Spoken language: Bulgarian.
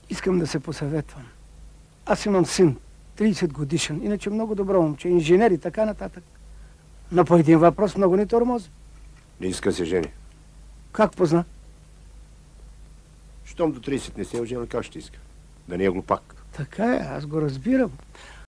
Искам да се посъветвам. Аз имам син, 30 годишен, иначе много добро момче, инженер и така нататък. Но по един въпрос много ни тормози. Не иска се жени. Как позна? Щом до 30 не се ожени, как ще иска? Да не е глупак. Така е, аз го разбирам.